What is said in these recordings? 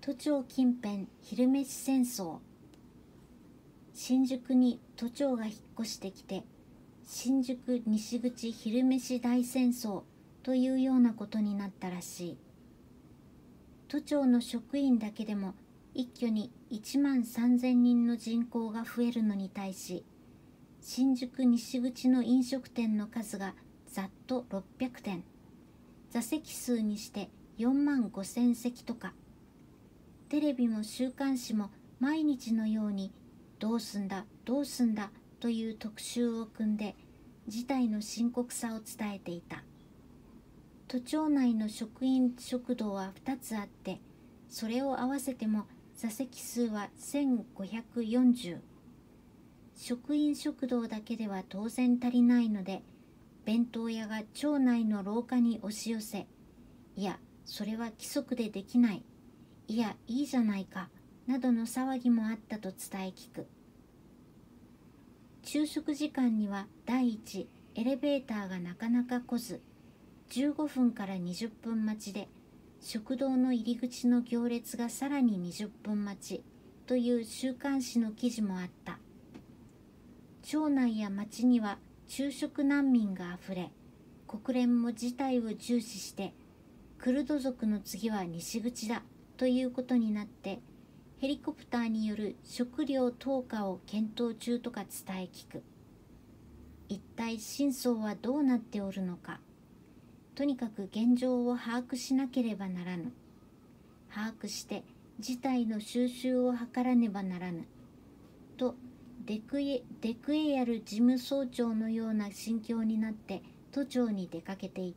都庁近辺昼飯戦争。新宿に都庁が引っ越してきて、新宿西口昼飯大戦争というようなことになったらしい。都庁の職員だけでも一挙に1万3000人の人口が増えるのに対し、新宿西口の飲食店の数がざっと600店、座席数にして4万5000席とか。テレビも週刊誌も毎日のようにどうすんだどうすんだという特集を組んで事態の深刻さを伝えていた。都庁内の職員食堂は2つあって、それを合わせても座席数は1540。職員食堂だけでは当然足りないので、弁当屋が庁内の廊下に押し寄せ、いやそれは規則でできない、いやいいじゃないかなどの騒ぎもあったと伝え聞く。昼食時間には第一エレベーターがなかなか来ず、15分から20分待ちで、食堂の入り口の行列がさらに20分待ちという週刊誌の記事もあった。町内や町には昼食難民があふれ、国連も事態を重視して、クルド族の次は西口だということになって、ヘリコプターによる食料投下を検討中とか伝え聞く。一体真相はどうなっておるのか。とにかく現状を把握しなければならぬ。把握して事態の収拾を図らねばならぬ。とデクエヤル事務総長のような心境になって都庁に出かけていった。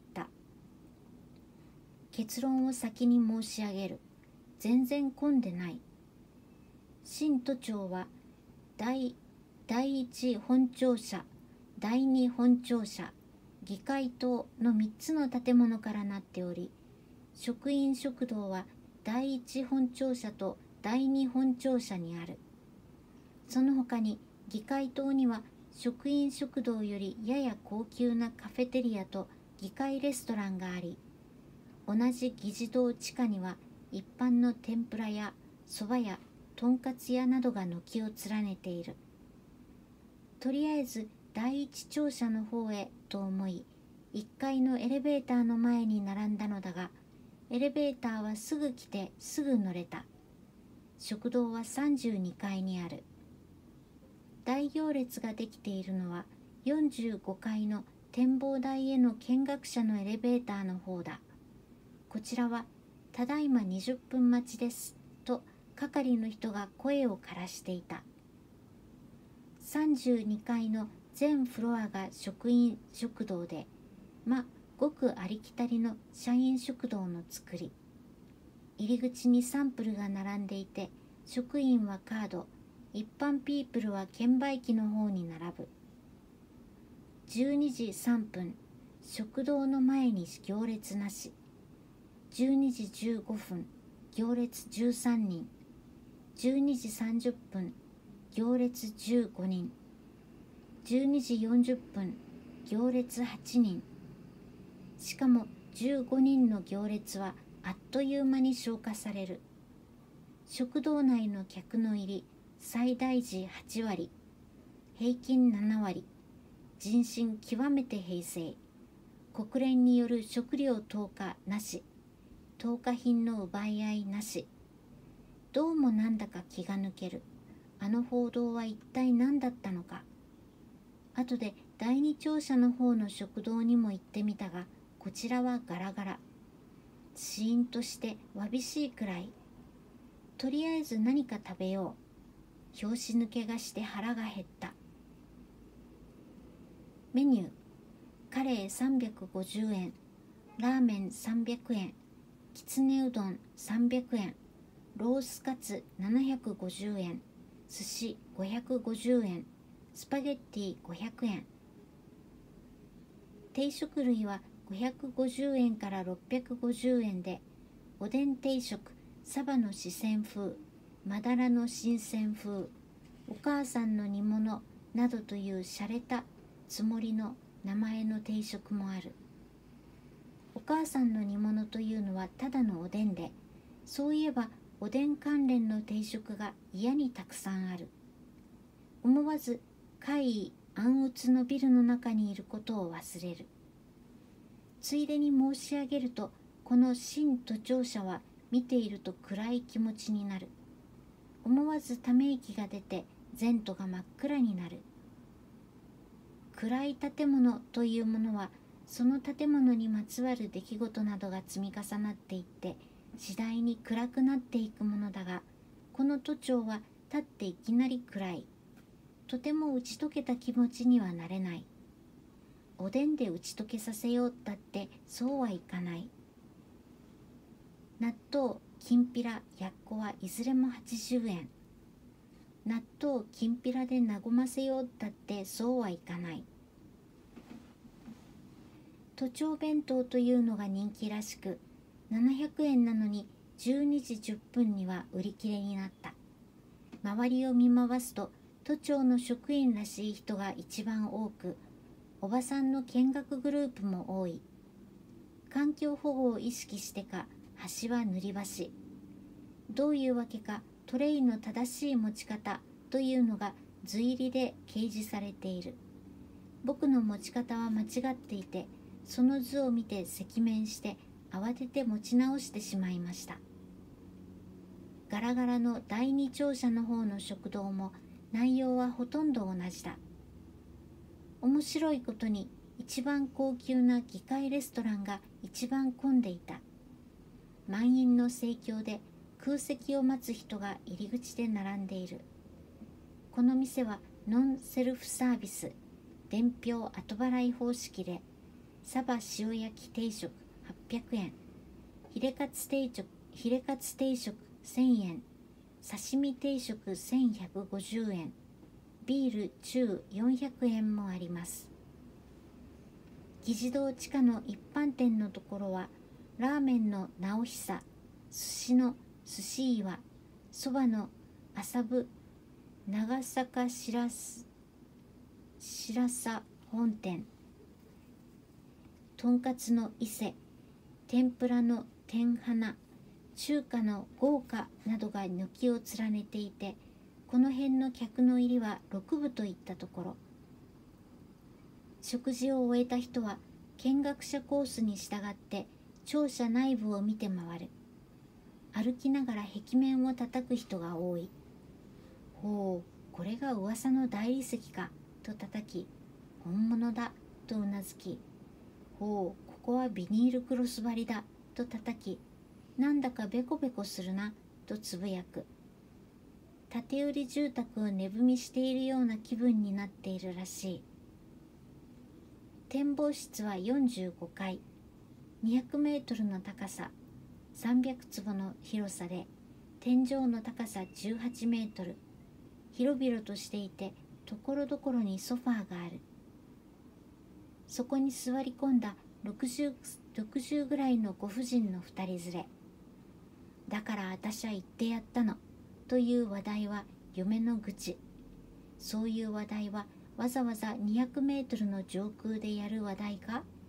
結論を先に申し上げる。全然混んでない。新都庁は第一本庁舎、第二本庁舎、議会棟の3つの建物からなっており、職員食堂は第一本庁舎と第二本庁舎にある。その他に議会棟には職員食堂よりやや高級なカフェテリアと議会レストランがあり、同じ議事堂地下には一般の天ぷらやそばやとんかつ屋などが軒を連ねている。とりあえず第一庁舎の方へと思い、1階のエレベーターの前に並んだのだが、エレベーターはすぐ来てすぐ乗れた。食堂は32階にある。大行列ができているのは45階の展望台への見学者のエレベーターの方だ。こちらはただいま20分待ちですと係の人が声を枯らしていた。32階の全フロアが職員食堂で、ごくありきたりの社員食堂の作り。入り口にサンプルが並んでいて、職員はカード、一般ピープルは券売機の方に並ぶ。12時3分、食堂の前に行列なし。12時15分、行列13人。12時30分、行列15人。12時40分、行列8人。しかも15人の行列はあっという間に消化される。食堂内の客の入り、最大時8割、平均7割、人心極めて平静。国連による食料投下なし。投下品の奪い合いなし。どうもなんだか気が抜ける。あの報道は一体何だったのか。後で第二庁舎の方の食堂にも行ってみたが、こちらはガラガラ。シーンとしてわびしいくらい。とりあえず何か食べよう。拍子抜けがして腹が減った。メニュー。カレー350円。ラーメン300円。きつねうどん300円。ロースカツ750円。寿司550円。スパゲッティ500円。定食類は550円から650円で、おでん定食、サバの四川風、まだらの新鮮風、お母さんの煮物などという洒落たつもりの名前の定食もある。お母さんの煮物というのはただのおでんで、そういえばおでん関連の定食が嫌にたくさんある。思わず怪異暗鬱のビルの中にいることを忘れる。ついでに申し上げると、この新都庁舎は見ていると暗い気持ちになる。思わずため息が出て前途が真っ暗になる。暗い建物というものは、その建物にまつわる出来事などが積み重なっていって次第に暗くなっていくものだが、この都庁は立っていきなり暗い。とても打ち解けた気持ちにはなれない。おでんで打ち解けさせようったってそうはいかない。納豆、きんぴら、やっこはいずれも80円。納豆、きんぴらで和ませようったってそうはいかない。都庁弁当というのが人気らしく、700円なのに12時10分には売り切れになった。周りを見回すと、都庁の職員らしい人が一番多く、おばさんの見学グループも多い。環境保護を意識してか、端は塗り箸。どういうわけか、トレイの正しい持ち方というのが図入りで掲示されている。僕の持ち方は間違っていて、その図を見て赤面して慌てて持ち直してしまいました。ガラガラの第二庁舎の方の食堂も内容はほとんど同じだ。面白いことに一番高級な議会レストランが一番混んでいた。満員の盛況で空席を待つ人が入り口で並んでいる。この店はノンセルフサービス、伝票後払い方式で、サバ塩焼き定食800円、ヒレカツ定食1000円、刺身定食1150円、ビール中400円もあります。議事堂地下の一般店のところは、ラーメンの直久、寿司の寿司岩、そばの麻布、長坂白佐本店、とんかつの伊勢、天ぷらの天花、中華の豪華などが軒を連ねていて、この辺の客の入りは6分といったところ。食事を終えた人は見学者コースに従って庁舎内部を見て回る。歩きながら壁面を叩く人が多い。ほう、これが噂の大理石かと叩き、本物だとうなずき、ほう、ここはビニールクロス張りだと叩き、なんだかベコベコするなとつぶやく。建売り住宅を値踏みしているような気分になっているらしい。展望室は45階、200メートルの高さ、300坪の広さで、天井の高さ18メートル、広々としていて、ところどころにソファーがある。そこに座り込んだ60ぐらいのご婦人の2人連れ。だから私は言ってやったのという話題は嫁の愚痴。そういう話題はわざわざ200メートルの上空でやる話題か